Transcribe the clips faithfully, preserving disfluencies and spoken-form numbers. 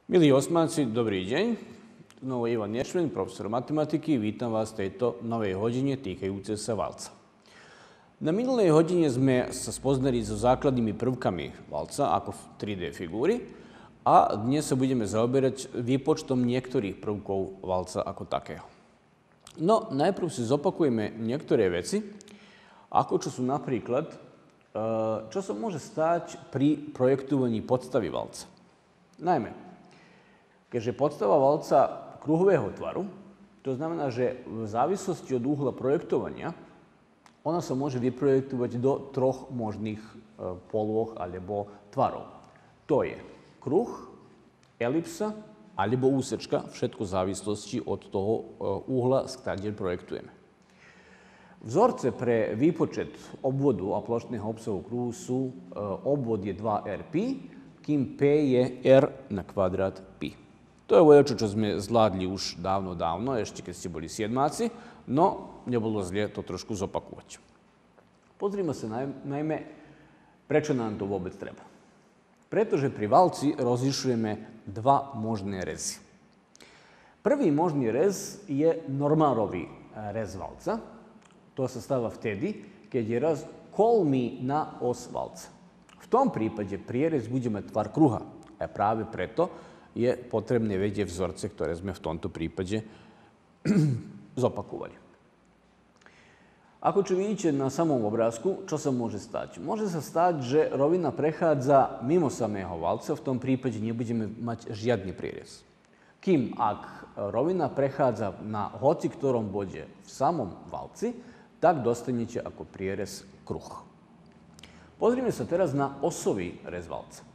Milí osmáci, dobrý deň. Znovu Ivan Nešven, profesor matematiky. Vítam vás v tejto novej hodine týkajúcej sa valca. Na minulej hodine sme sa spoznali so základnými prvkami valca ako v tri dé figúry a dnes sa budeme zaoberať výpočtom niektorých prvkov valca ako takého. No, najprv si zopakujeme niektoré veci, ako čo sú napríklad, čo sa môže stať pri projektovaní podstavy valca. Najmä, keďže podstava valca kruhového tvaru, to znamená, že v závislosti od uhla projektovania ona sa môže vyprojektovať do troch možných polôch alebo tvarov. To je kruh, elipsa alebo úsečka, všetko v závislosti od toho uhla, z ktorého projektujeme. Vzorce pre výpočet obvodu a plošného obsahu kruhu sú obvod je dva er pi, kým P je R na kvadrát pi. To je vojačo, čo sme zvládli už dávno, dávno, ešte keď ste boli siedmáci, no nebolo zlé to trošku zopakovať. Pozrime sa najmä, prečo nám to vôbec treba. Pretože pri valci rozlišujeme dva možné rezy. Prvý možný rez je normálový rez valca. To sa stáva vtedy, keď je raz kolmý na os valca. V tom prípade prierez bude mať tvar kruha. A práve preto je potrebné vedieť vzorce, ktoré sme v tomto prípade zopakovali. Ako čo vidíte na samom obrázku, čo sa môže stať? Môže sa stať, že rovina prechádza mimo samého valca, v tom prípade nebudeme mať žiadny prierez. Kým ak rovina prechádza na hoci ktorom bode v samom valci, tak dostanete ako prierez kruh. Pozrime sa teraz na osový rez valca.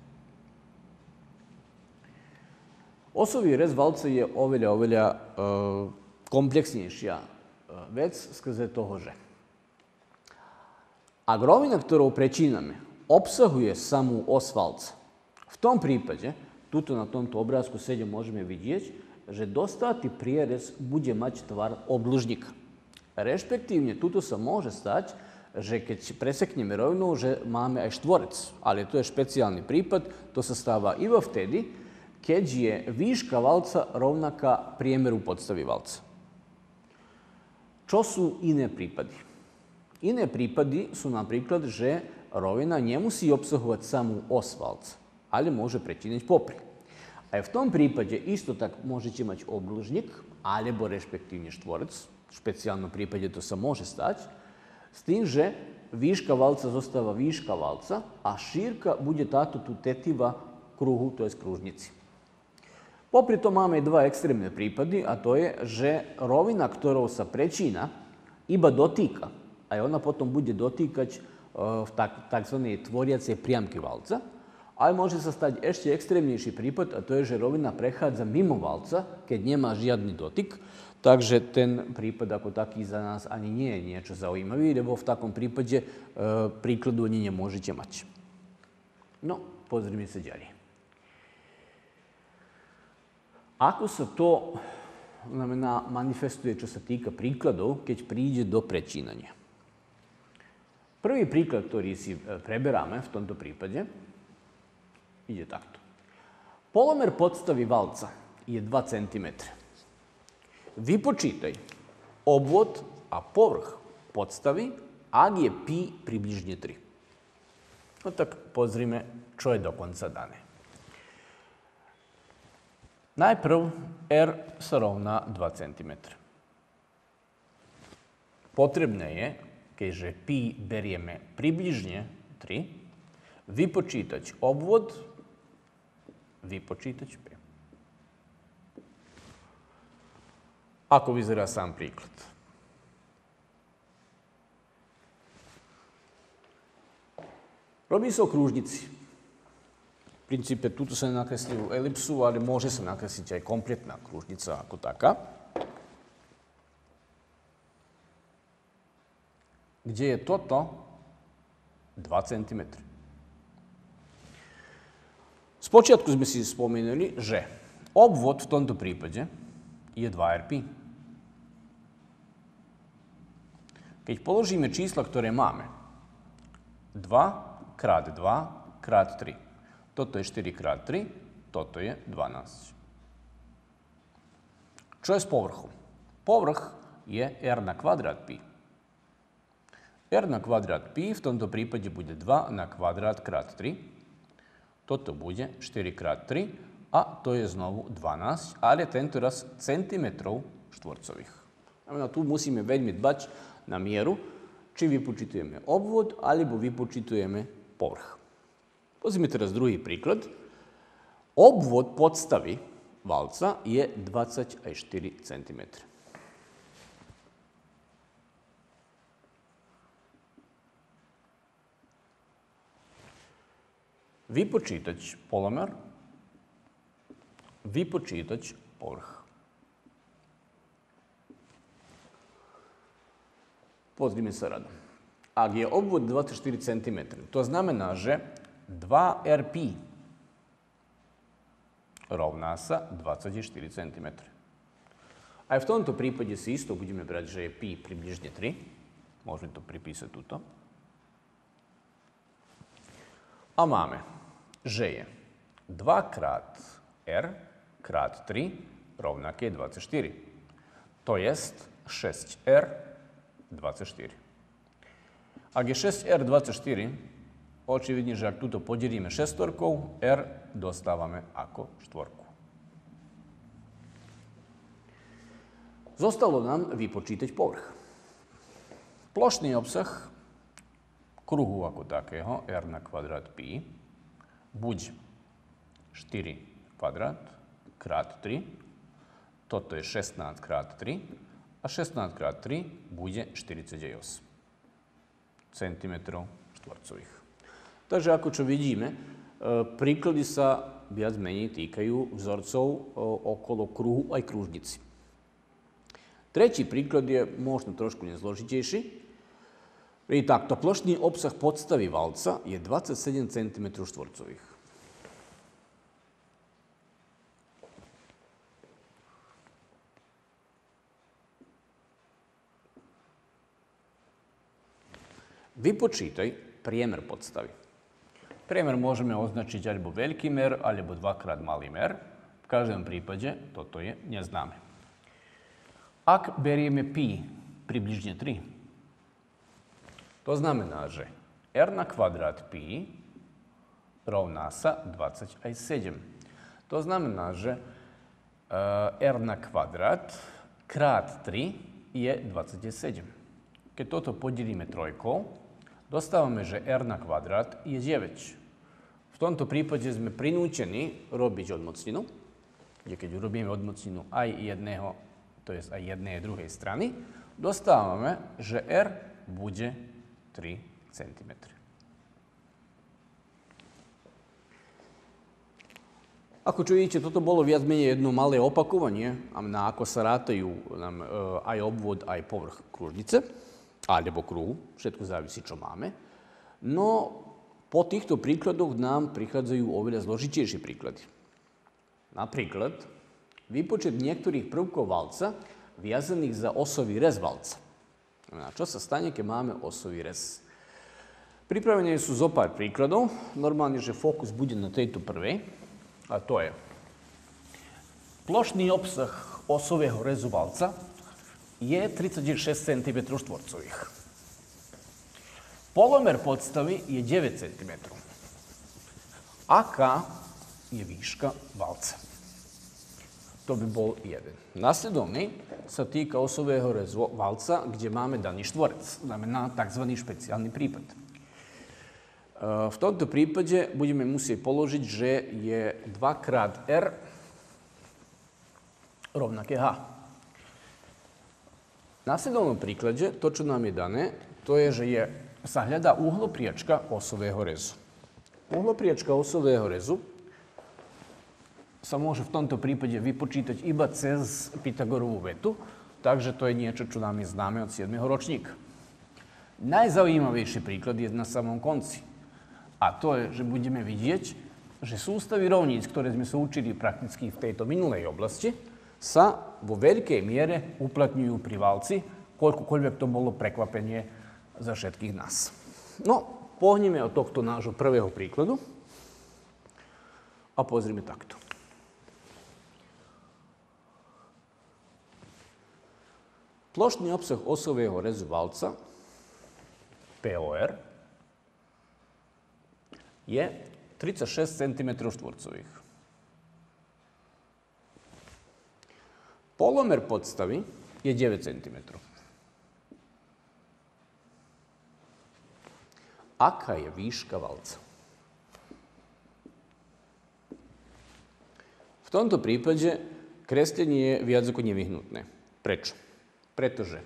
Osový rez valca je oveľa, oveľa e, komplexnejšia vec skrze toho, že ak rovina, ktorou prečíname, obsahuje samú os valca, v tom prípade, tuto na tomto obrázku sedem môžeme vidieť, že dostatý prierez bude mať tvar obdĺžnika. Respektívne, tuto sa môže stať, že keď presekneme rovinu, že máme aj štvorec, ale to je špeciálny prípad, to sa stáva iba vtedy, keď je výška valca rovnaká priemeru podstavy valca. Čo sú iné prípady? Iné prípady sú napríklad, že rovina nemusí obsahovať samú os valca, ale môže pretínať popri. Aj v tom prípade isto tak môžete mať obdĺžnik alebo respektívne štvorec. V špeciálnom prípade to sa môže stať, s tým, že výška valca zostáva výška valca a šírka bude táto tu tetiva kruhu, to je kružnici. Popri tom máme dva extrémne prípady, a to je, že rovina, ktorou sa prečína, iba dotýka. A ona potom bude dotýkať v tzv. Tvoriacej priamky valca. Ale môže sa stať ešte extrémnejší prípad, a to je, že rovina prechádza mimo valca, keď nemá žiadny dotyk. Takže ten prípad ako taký za nás ani nie je niečo zaujímavý, lebo v takom prípade e, príkladu ani nemôžete mať. No, pozrime sa ďalej. Ako sa to znamená, manifestuje, čo sa týka príkladov, keď príde do prečínania? Prvý príklad, ktorý si preberáme v tomto prípade, ide takto. Polomer podstavy valca je dva centimetre. Vypočítaj obvod a povrch podstavy, ak je pi približne tri. No tak pozrime, čo je dokonca dané. Najprv R sa rovná dva centimetre. Potrebné je, keďže pi berieme približne tri, vypočítať obvod, vypočítať pi. Ako vyzerá sám príklad? Robí sa o krúžnici. V princípe, tuto sa nakreslí elipsu, ale môže sa nakresliť aj kompletná krúžnica ako taká. Kde je toto dva centimetre. Spočiatku sme si spomenuli, že obvod v tomto prípade je dva er pi. Keď položíme čísla, ktoré máme, dva krát dva krát tri. Toto je štyri krát tri, toto je dvanásť. Čo je s povrchom? Povrch je r na kvadrát pi. R na kvadrát pi v tomto prípade bude dva na kvadrát krát tri. Toto bude štyri krát tri a to je znovu dvanásť, ale tento raz centimetrov štvorcových. Znamená, tu musíme veľmi dbať na mieru, či vypočítujeme obvod, alebo vypočítujeme povrch. Pozrime teraz druhý príklad. Obvod podstavy valca je dvadsaťštyri centimetra. Vypočítať polomer, vypočítať povrch. Pozrime sa rado. Ak je obvod dvadsaťštyri centimetra, to znamená, že dva er pi rovná sa dvadsaťštyri centimetra. Aj v tomto prípade si isto budeme brať, že je pi približne tri. Môžeme to pripísať tuto. A máme, že je dva krát r krát tri rovnaké dvadsaťštyri. To jest šesť er dvadsaťštyri. Ak je šesť er dvadsaťštyri, očividne, že ak tuto podelíme šestorkou, r dostávame ako štvorku. Zostalo nám vypočítať povrch. Plošný obsah kruhu ako takého, r na kvadrát pi, buď štyri kvadrát krát tri, toto je šestnásť krát tri, a šestnásť krát tri bude štyridsaťosem centimetrov štvorcových. Takže ako čo vidíme, príklady sa viac menej týkajú vzorcov okolo kruhu aj krúžnici. Tretí príklad je možno trošku nezložitejší. Pri takto plošný obsah podstavy valca je dvadsaťsedem centimetrov štvorcových. Vypočítaj priemer podstavy. Priemer môžeme označiť alebo veľký mer, alebo dvakrát malý mer. V každom prípade toto je neznáme. Ak berieme pi približne tri, to znamená, že r na kvadrát pi rovná sa dvadsaťsedem. To znamená, že r na kvadrát krát tri je dvadsaťsedem. Keď toto podelíme trojkou, dostávame, že r na kvadrát je deväť. V tomto prípade sme prinútení robiť odmocninu, kde keď urobíme odmocninu aj jedného, to je aj jednej a druhej strany, dostávame, že r bude tri centimetre. Ako čo vidíte, toto bolo viac menej jedno malé opakovanie, na ako sa rátajú nám aj obvod, aj povrch kružnice, alebo kruhu, všetko závisí, čo máme. No, po týchto príkladoch nám prichádzajú oveľa zložitejšie príklady. Napríklad, výpočet niektorých prvkov valca viazaných za osový rez valca. Čo sa stane, keď máme osový rez? Pripravené sú zo pár príkladov. Normálne, že fokus bude na tejto prvej. A to je plošný obsah osového rezu valca je tridsaťšesť centimetrov štvorcových. Polomer podstavy je deväť centimetrov. Aká je výška valca? To by bol jeden. Nasledovný sa týka osového rezu valca, kde máme daný štvorec, znamená tzv. Špeciálny prípad. V tomto prípade budeme musieť položiť, že je dva krát r rovnaké h. V nasledovnom príklade to, čo nám je dané, to je, že je, sa hľadá uhlopriečka osového rezu. Uhlopriečka osového rezu sa môže v tomto prípade vypočítať iba cez Pythagorovú vetu, takže to je niečo, čo nám je známe od siedmeho ročníka. Najzaujímavejší príklad je na samom konci. A to je, že budeme vidieť, že sústavy rovníc, ktoré sme sa učili prakticky v tejto minulej oblasti, sa vo veľkej miere uplatňujú pri valci, koľkokoľvek to bolo prekvapenie za všetkých nás. No, pohneme od tohto nášho prvého príkladu a pozrime takto. plošni opsah osového rezu valca, P O R, je tridsaťšesť centimetrov štvorcových. Polomer podstavy je deväť centimetrov. Aká je výška valca? V tomto prípade kreslenie je viac ako nevyhnutné. Prečo? Pretože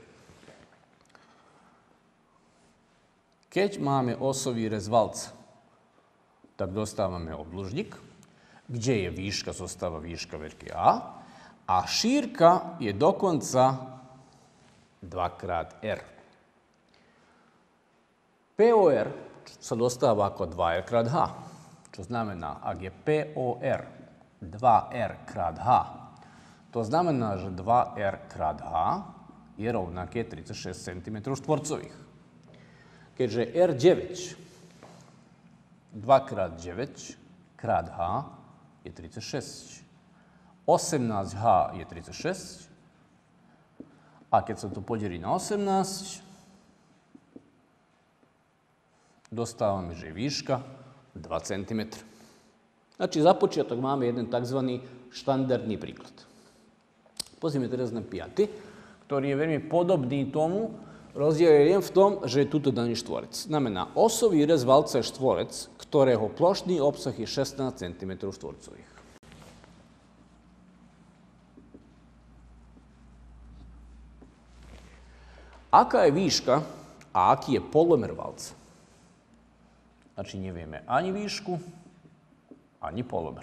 keď máme osový rez valca, tak dostávame obdĺžnik, kde je výška, zostáva výška veľké A, a šírka je dokonca dva krát R. P O R sa dostáva ako dva R krát H, čo znamená, ak je P O R dva R krát H, to znamená, že dva R krát H je rovnaké tridsaťšesť centimetrov štvorcových. Keďže R deväť, dva krát deväť krát H je tridsaťšesť. osemnásť H je tridsaťšesť. A keď sa to podelí na osemnásť, dostávame, že je výška dva centimetre. Znači, za počiatok máme jeden tzv. Štandardný príklad. Pozrieme teraz na piaty, ktorý je veľmi podobný tomu. Rozdiel je len v tom, že je tuto daný štvorec. Znamená, osový rez valca je štvorec, ktorého plošný obsah je šestnásť centimetrov štvorcových. Aká je výška a aký je polomer valca? Znači, nevieme ani výšku, ani polomer.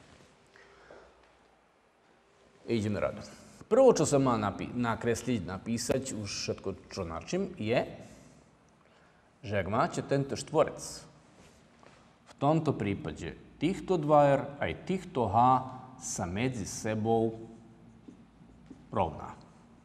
Ideme rado. Prvo, čo sa má nakresliť, napísať, už všetko, čo načím, je, že ak máte tento štvorec, v tomto prípade týchto dva R aj týchto H sa medzi sebou rovná.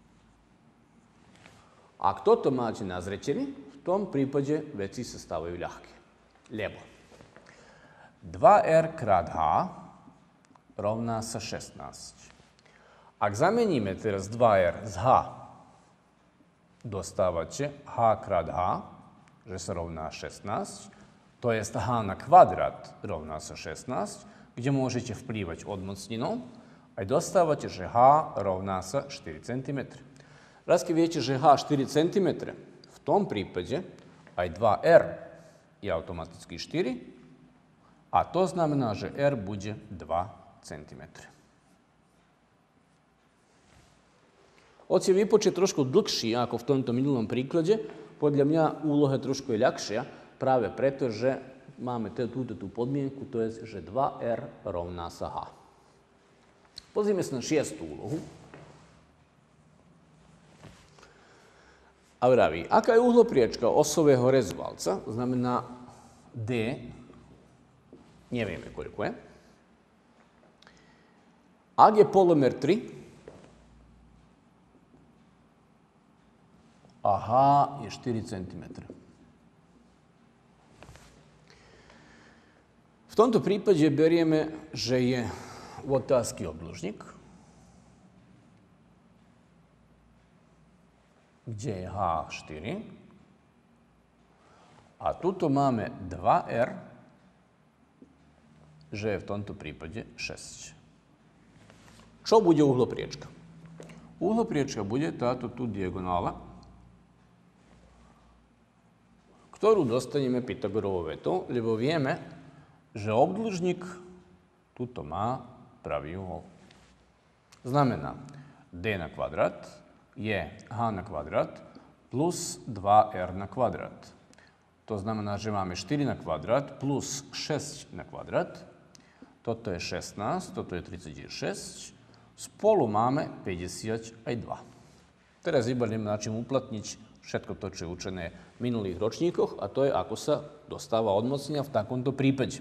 Ak toto máte na zreteli, v tom prípade veci sa stávajú ľahké. Lebo dva R krát H rovná sa šestnásť. Ak zameníme teraz dva R z H, dostávate H krát H, že sa rovná šestnásť, to je H na kvadrát rovná sa šestnásť, kde môžete vplývať odmocninou, aj dostávate, že H rovná sa štyri centimetre. Raz keď viete, že H štyri centimetre, v tom prípade aj dva R je automaticky štyri, a to znamená, že R bude dva centimetre. Hoci je výpočet trošku dlhší ako v tomto minulom príklade, podľa mňa úloha trošku je ľahšia, práve preto, že máme túto tú podmienku, to je, že dva R rovná sa H. Pozrime sa na šiestu úlohu. A vraví, aká je uhlopriečka osového rezu valca, znamená D, nevieme koľko je. Ak je polomer tri, a H je štyri centimetre. V tomto prípade berieme, že je u otázky obdĺžnik, kde je H štyri. A tuto máme dva R, že je v tomto prípade šesť. Čo bude uhlopriečka? Uhlopriečka bude táto tu diagonála, ktorú dostaneme Pythagorovou vetou, lebo vieme, že obdĺžnik tuto má pravý uhol. Znamená, D na kvadrát je H na kvadrát plus dva R na kvadrát. To znamená, že máme štyri na kvadrát plus šesť na kvadrát. Toto je šestnásť, toto je tridsaťšesť. Spolu máme päťdesiatdva. Teraz iba na čím uplatniť všetko to, čo je učené v minulých ročníkoch, a to je, ako sa dostáva odmocnenia v takomto prípade.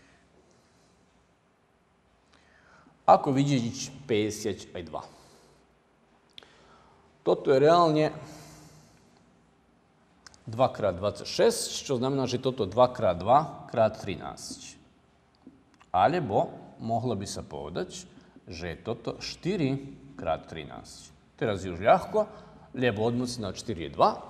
Ako vidieť päťdesiatdva. Toto je reálne dva krát dvadsaťšesť, čo znamená, že toto dva krát dva krát trinásť. Alebo mohlo by sa povedať, že je toto štyri krát trinásť. Teraz je už ľahko, lijevo odnosi na četiri je dva.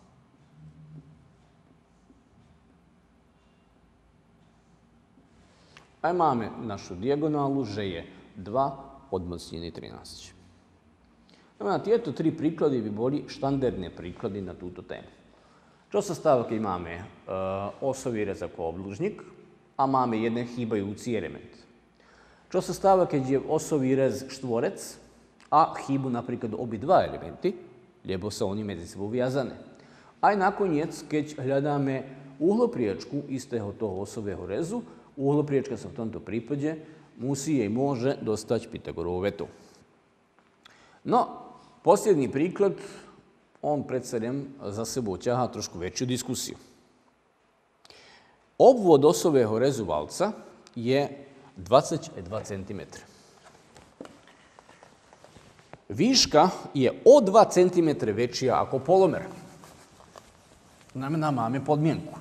A imamo našu dijagonalu, že je dva odmocnjeni trinaest. Imamo tieto tri príklady by boli štandardné príklady na túto tému. Čo sa stáva, keď máme e, osový rez ako obdĺžnik a máme jeden chýbajúci element? Čo sa stáva, keď je osový rez štvorec a chýbu napríklad obidva elementy, lebo sa oni medzi sebou viazané? Aj nakoniec, keď hľadáme uhlopriečku istého toho osového rezu, uhlopriečka sa v tomto prípade musí jej môže dostať Pythagorovú vetu. No, posljedný príklad, on predsa za sebou ťahá trošku väčšiu diskusiu. Obvod osového rezu valca je dvadsaťdva centimetra. Výška je o dva centimetre väčšia ako polomer. Znamená, máme podmienku.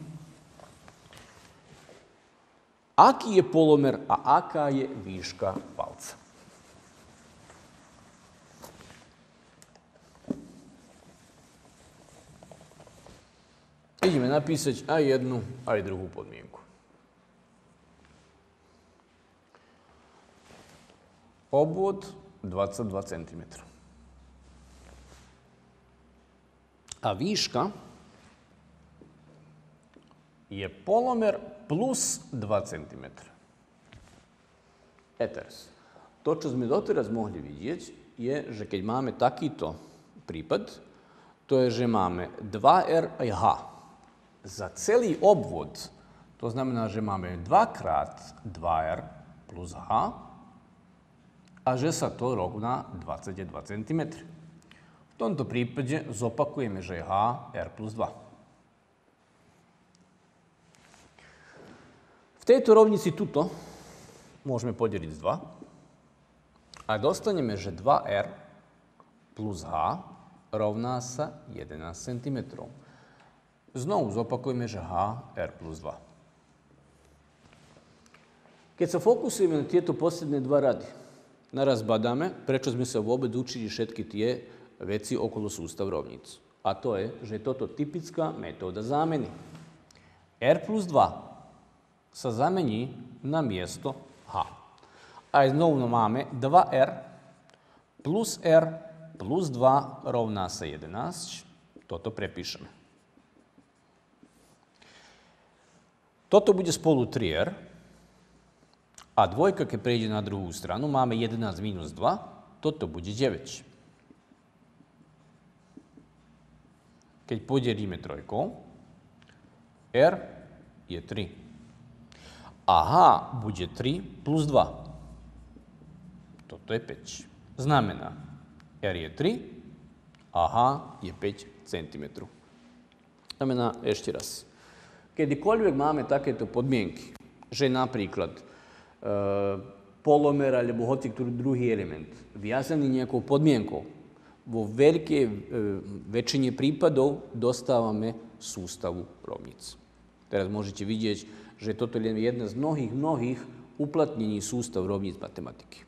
Aký je polomer a aká je výška valca? Ideme napísať aj jednu, aj druhú podmienku. Obvod dvadsaťdva centimetra. A výška je polomer plus dva centimetra. E teraz, to, čo sme doteraz mohli vidieť, je, že keď máme takýto prípad, to je, že máme dva er a h. Za celý obvod, to znamená, že máme dva krát dva er plus h a že sa to rovná dvadsaťdva centimetra. V tomto prípade zopakujeme, že je h r plus dva. V tejto rovnici tuto môžeme podeliť z dva a dostaneme, že dva er plus h rovná sa jedenásť centimetrov. Znovu zopakujeme, že h r plus dva. Keď sa fokusujeme na tieto posledné dva rady, naraz badáme, prečo sme sa vôbec učili všetky tie veci okolo sústav rovníc. A to je, že je toto typická metóda zámeny. R plus dva sa zamení na miesto h. A znovu máme dva er plus r plus dva rovná sa jedenásť. Toto prepíšeme. Toto bude spolu tri er a dvojka, keď prejde na druhú stranu, máme jedenásť minus dva, toto bude deväť. Keď podelíme trojkou, r je tri. A h bude tri plus dva. Toto je päť. Znamená, r je tri a h je päť centimetrov. Znamená, ešte raz. Kedykoľvek máme takéto podmienky, že napríklad e, polomer alebo hoci ktorý druhý element viazaný nejakou podmienkou, vo veľkej e, väčšine prípadov dostávame sústavu rovníc. Teraz môžete vidieť, že toto je len jedna z mnohých, mnohých uplatnení sústav rovníc matematiky.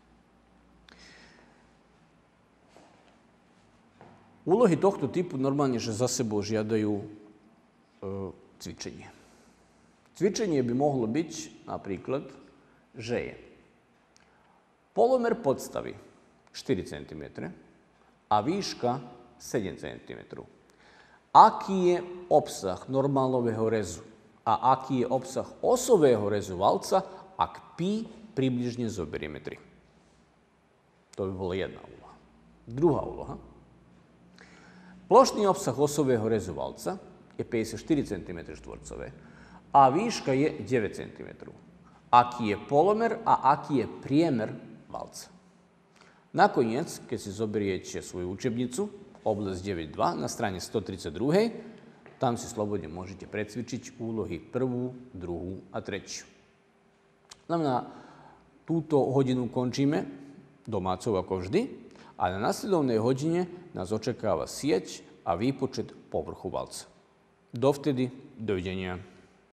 Úlohy tohto typu normálne, že za sebou žiadajú e, cvičenie. Cvičenie by mohlo byť napríklad, že je polomer podstavy štyri centimetre a výška sedem centimetrov. Aký je obsah normálového rezu a aký je obsah osového rezu valca, ak pi približne zoberieme tri. To by bola jedna úloha. Druhá úloha. Plošný obsah osového rezu valca je päťdesiatštyri centimetre štvorcové a výška je deväť centimetrov. Aký je polomer a aký je priemer valca. Nakoniec, keď si zoberiete svoju učebnicu, oblasť deväť dva na strane stotridsaťdva, tam si slobodne môžete precvičiť úlohy prvú, druhú a tretiu. Znamená, túto hodinu končíme domácou ako vždy a na nasledovnej hodine nás očakáva sieť a výpočet povrchu valca. Dovtedy, dovidenia.